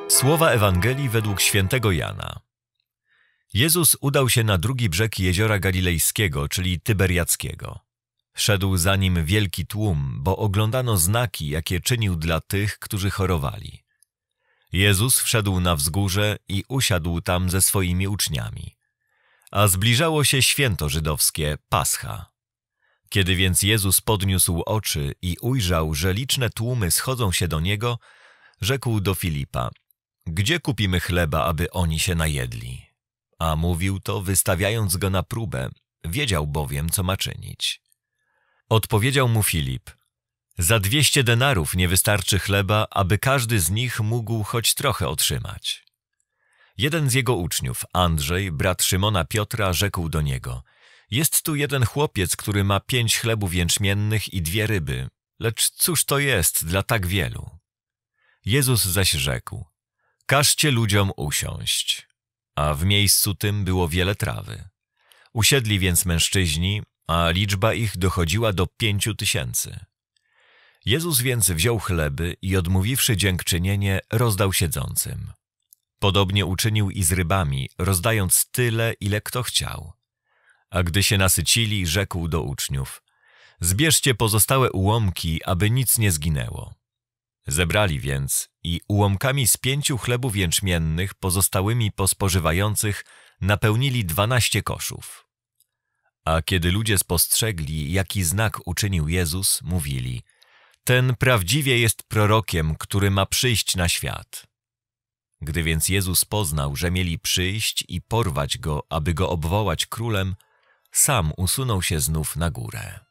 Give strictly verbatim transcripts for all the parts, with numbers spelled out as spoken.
Słowa Ewangelii według świętego Jana. Jezus udał się na drugi brzeg jeziora galilejskiego, czyli Tyberiackiego. Szedł za nim wielki tłum, bo oglądano znaki, jakie czynił dla tych, którzy chorowali. Jezus wszedł na wzgórze i usiadł tam ze swoimi uczniami. A zbliżało się święto żydowskie, Pascha. Kiedy więc Jezus podniósł oczy i ujrzał, że liczne tłumy schodzą się do Niego, rzekł do Filipa: „Gdzie kupimy chleba, aby oni się najedli?” A mówił to, wystawiając go na próbę, wiedział bowiem, co ma czynić. Odpowiedział mu Filip: „Za dwieście denarów nie wystarczy chleba, aby każdy z nich mógł choć trochę otrzymać.” Jeden z jego uczniów, Andrzej, brat Szymona Piotra, rzekł do niego: „Jest tu jeden chłopiec, który ma pięć chlebów jęczmiennych i dwie ryby, lecz cóż to jest dla tak wielu?” Jezus zaś rzekł: „Każcie ludziom usiąść”, a w miejscu tym było wiele trawy. Usiedli więc mężczyźni, a liczba ich dochodziła do pięciu tysięcy. Jezus więc wziął chleby i odmówiwszy dziękczynienie, rozdał siedzącym. Podobnie uczynił i z rybami, rozdając tyle, ile kto chciał. A gdy się nasycili, rzekł do uczniów: „Zbierzcie pozostałe ułomki, aby nic nie zginęło”. Zebrali więc i ułomkami z pięciu chlebów jęczmiennych pozostałymi po spożywających napełnili dwanaście koszów. A kiedy ludzie spostrzegli, jaki znak uczynił Jezus, mówili: „Ten prawdziwie jest prorokiem, który ma przyjść na świat”. Gdy więc Jezus poznał, że mieli przyjść i porwać go, aby go obwołać królem, sam usunął się znów na górę.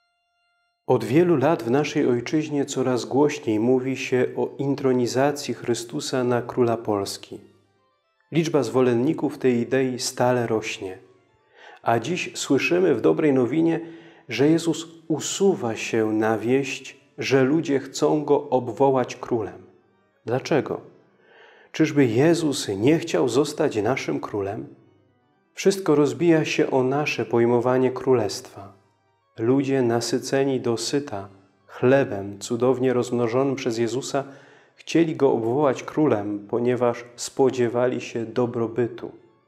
Od wielu lat w naszej ojczyźnie coraz głośniej mówi się o intronizacji Chrystusa na króla Polski. Liczba zwolenników tej idei stale rośnie. A dziś słyszymy w dobrej nowinie, że Jezus usuwa się na wieść, że ludzie chcą Go obwołać królem. Dlaczego? Czyżby Jezus nie chciał zostać naszym królem? Wszystko rozbija się o nasze pojmowanie królestwa. Ludzie nasyceni do syta chlebem cudownie rozmnożonym przez Jezusa chcieli Go obwołać królem, ponieważ spodziewali się dobrobytu.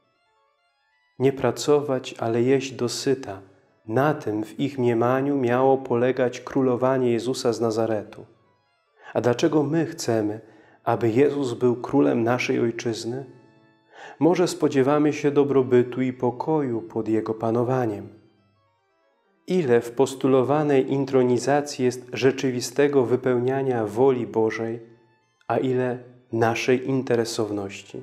Nie pracować, ale jeść do syta. Na tym w ich mniemaniu miało polegać królowanie Jezusa z Nazaretu. A dlaczego my chcemy, aby Jezus był królem naszej ojczyzny? Może spodziewamy się dobrobytu i pokoju pod Jego panowaniem. Ile w postulowanej intronizacji jest rzeczywistego wypełniania woli Bożej, a ile naszej interesowności?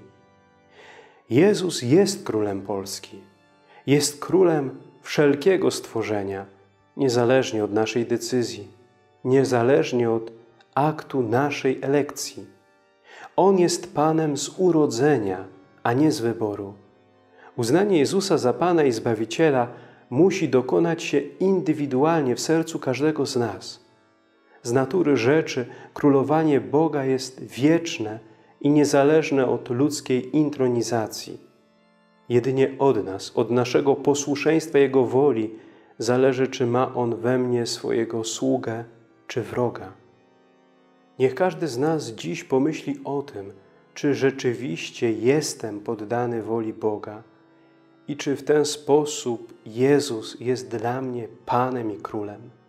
Jezus jest królem Polski. Jest królem wszelkiego stworzenia, niezależnie od naszej decyzji, niezależnie od aktu naszej elekcji. On jest Panem z urodzenia, a nie z wyboru. Uznanie Jezusa za Pana i Zbawiciela musi dokonać się indywidualnie w sercu każdego z nas. Z natury rzeczy królowanie Boga jest wieczne i niezależne od ludzkiej intronizacji. Jedynie od nas, od naszego posłuszeństwa Jego woli zależy, czy ma On we mnie swojego sługę czy wroga. Niech każdy z nas dziś pomyśli o tym, czy rzeczywiście jestem poddany woli Boga i czy w ten sposób Jezus jest dla mnie Panem i Królem.